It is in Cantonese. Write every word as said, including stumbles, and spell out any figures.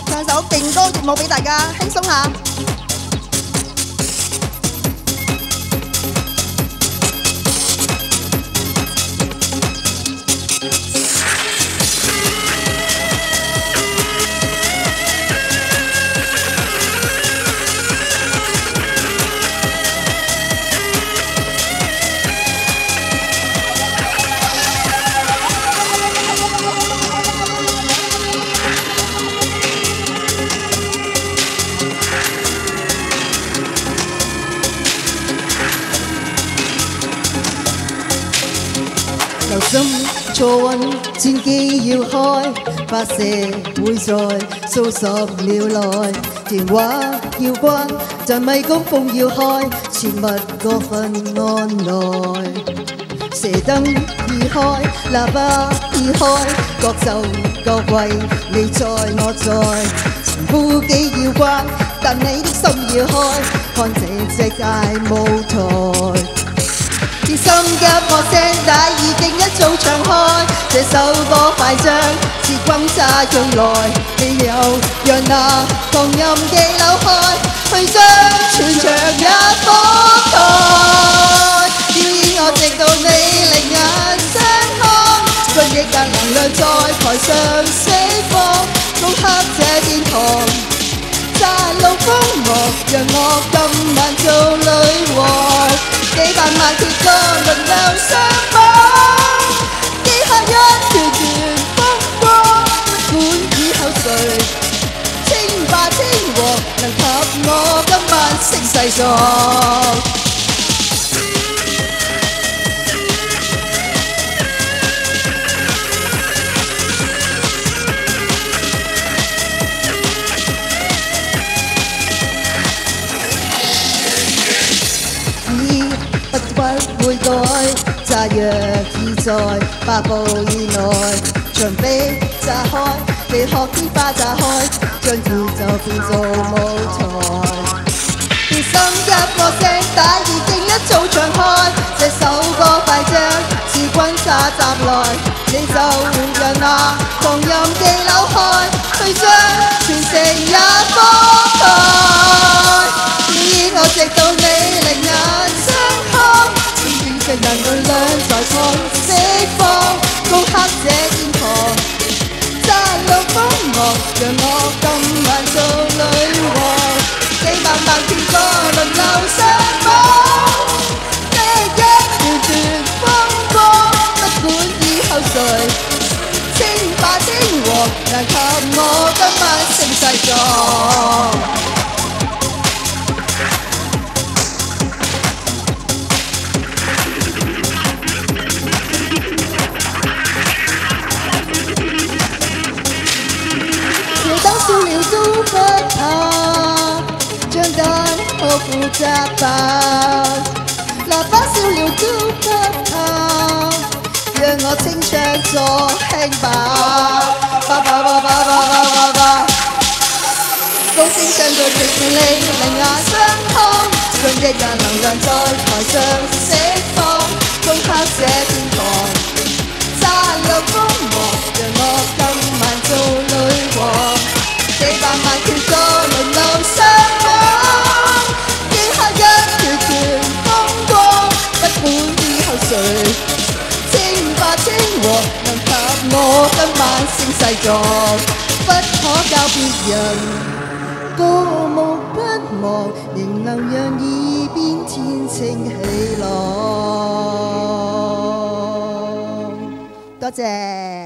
唱首勁歌熱舞俾大家輕鬆下。 留心錯運，戰機要開，發射會在數十秒內，電話要關，但咪高峰要開，切勿過分按耐。射燈已開，喇叭已開，各就各位，你在我在。前呼機要關，但你的心要開，看這隻大舞台。啲心急我聲帶已經一早唱開，這首歌快將似轟炸用來，你又讓那狂音機扭開，去將全場也覆蓋。表演我直到你另眼相看，盡億格能量在台上釋放，攻克這殿堂，殺戮瘋魔，讓我今晚做女王。幾百萬鐵歌輪流上榜，幾下一段段風光，不管以後誰稱霸稱王，能及我今晚聲勢壯。不會改，炸藥已在八步以內，牆壁炸開，你學天花炸開，將宇宙變做舞台。別心急個聲帶已經一早唱開，這首歌快將似轟炸襲來，你就讓那狂音機扭開，去將全城也覆蓋。依我直到你另眼相看。嘅能量在抗釋放，攻克這殿堂，殺戮瘋魔，讓我今晚做女王。幾百萬片歌輪流上榜，這一段段風光，不管以後誰稱霸稱王，能及我今晚聲勢壯。笑了都不怕，將燈可負責吧。喇叭笑了都不怕，讓我清唱助興吧。吧吧吧吧吧吧吧吧，高聲唱到直至你另眼相看，將億人能量在台上釋放，攻克這殿堂，殺戮瘋魔，讓我今晚做女王。幾百萬條歌輪流上榜，記下一段段風光，不管以後誰稱霸稱王，能及我今晚聲勢壯，不可教別人歌舞不忘，仍能讓耳邊天清氣朗。多謝。